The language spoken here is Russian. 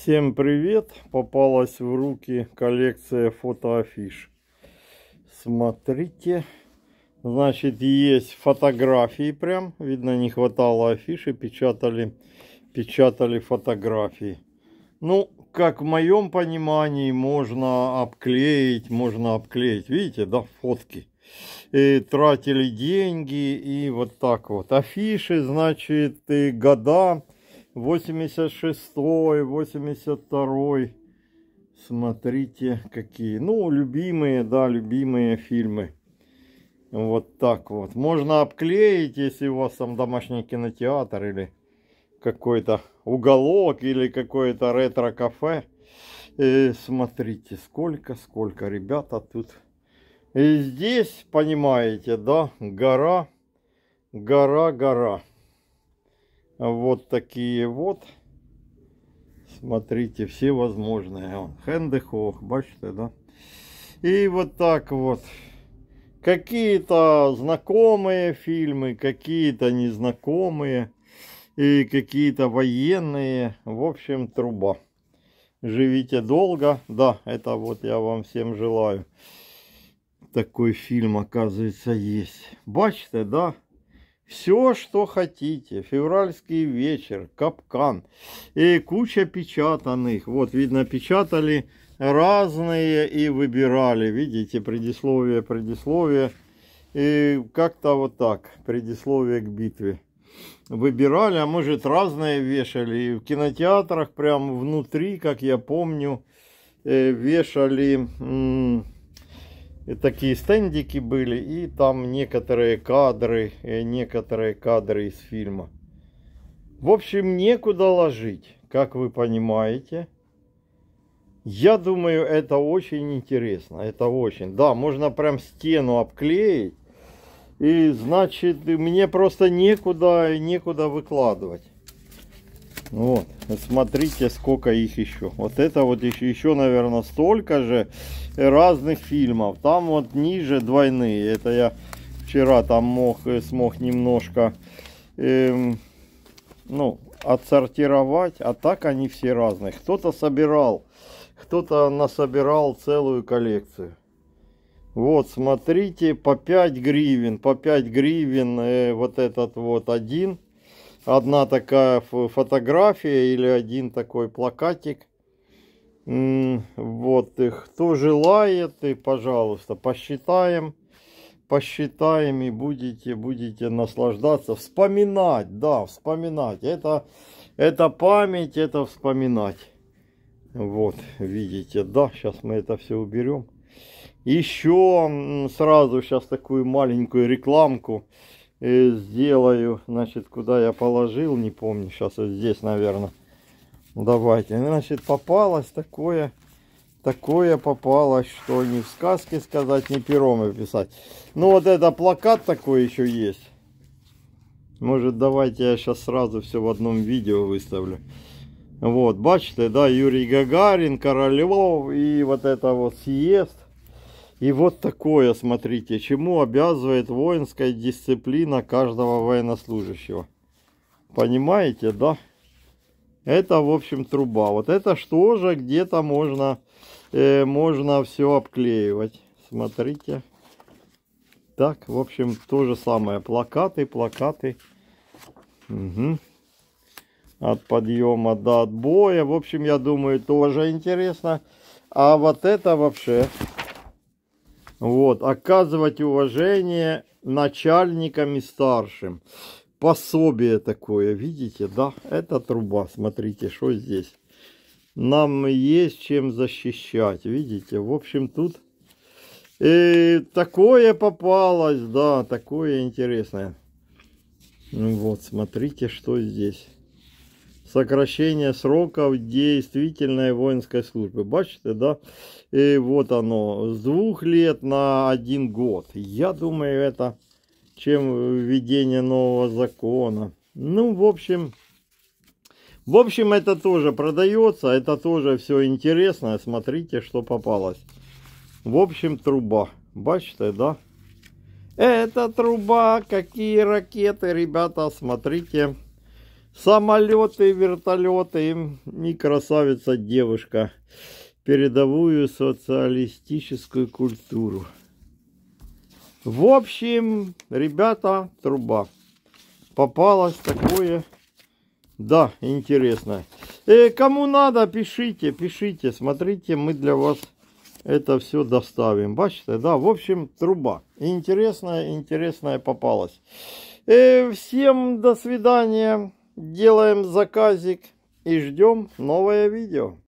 Всем привет! Попалась в руки коллекция фотоафиш. Смотрите, значит, есть фотографии прям. Видно, не хватало афиши, печатали фотографии. Ну, как в моем понимании, можно обклеить. Видите, да, фотки. И тратили деньги и вот так вот. Афиши, значит, и года. 86-й, 82-й. Смотрите, какие. Ну, любимые, да, любимые фильмы. Вот так вот. Можно обклеить, если у вас там домашний кинотеатр или какой-то уголок или какое-то ретро-кафе. Смотрите, сколько, ребята, тут. И здесь, понимаете, да, гора. Вот такие вот. Смотрите, все возможные. Хендехох, бачите, да? И вот так вот. Какие-то знакомые фильмы, какие-то незнакомые. И какие-то военные. В общем, труба. Живите долго. Да, это вот я вам всем желаю. Такой фильм, оказывается, есть. Бачите, да? Все, что хотите. Февральский вечер, Капкан. И куча печатанных. Вот, видно, печатали разные и выбирали. Видите, предисловие. И как-то вот так. Предисловие к битве. Выбирали, а может разные вешали. И в кинотеатрах прям внутри, как я помню, вешали... И такие стендики были, и там некоторые кадры из фильма. В общем, некуда ложить, как вы понимаете. Я думаю, это очень интересно, это очень. Да, можно прям стену обклеить, и значит, мне просто некуда выкладывать. Вот, смотрите, сколько их еще. Вот это вот еще, наверное, столько же разных фильмов. Там вот ниже двойные. Это я вчера там смог немножко отсортировать. А так они все разные. Кто-то насобирал целую коллекцию. Вот, смотрите, по 5 гривен. По 5 гривен вот этот вот один. Одна такая фотография или один такой плакатик. Вот, и кто желает, и, пожалуйста, посчитаем и будете наслаждаться, вспоминать, да, вспоминать. Это память, это вспоминать. Вот, видите, да, сейчас мы это все уберем. Еще сразу сейчас такую маленькую рекламку сделаю, значит, куда я положил, не помню, сейчас вот здесь, наверное. Давайте, значит, попалось такое попалось, что ни в сказке сказать, ни пером описать. Ну, вот это плакат такой еще есть. Может, давайте я сейчас сразу все в одном видео выставлю. Вот, бачите, да, Юрий Гагарин, Королев и вот это вот съезд. И вот такое, смотрите, чему обязывает воинская дисциплина каждого военнослужащего. Понимаете, да? Это, в общем, труба. Вот это что же где-то можно все обклеивать. Смотрите. Так, в общем, то же самое. Плакаты. Угу. От подъема до отбоя. В общем, я думаю, тоже интересно. А вот это вообще... Вот, оказывать уважение начальникам и старшим. Пособие такое, видите, да? Это труба, смотрите, что здесь. Нам есть чем защищать, видите? В общем, тут такое попалось, да, такое интересное. Вот, смотрите, что здесь. Сокращение сроков действительной воинской службы. Бачите, да? И вот оно. С 2 лет на 1 год. Я думаю, это чем введение нового закона. Ну, в общем, это тоже продается. Это тоже все интересно. Смотрите, что попалось. В общем, труба. Бачите, да? Это труба. Какие ракеты, ребята, смотрите. самолеты, вертолеты и красавица девушка. Передовую социалистическую культуру. В общем, ребята, труба. Попалось такое, да, интересно. Кому надо, пишите, пишите. Смотрите, мы для вас это все доставим. Бачите, да, в общем, труба. Интересная попалась. Всем до свидания. Делаем заказик и ждем новое видео.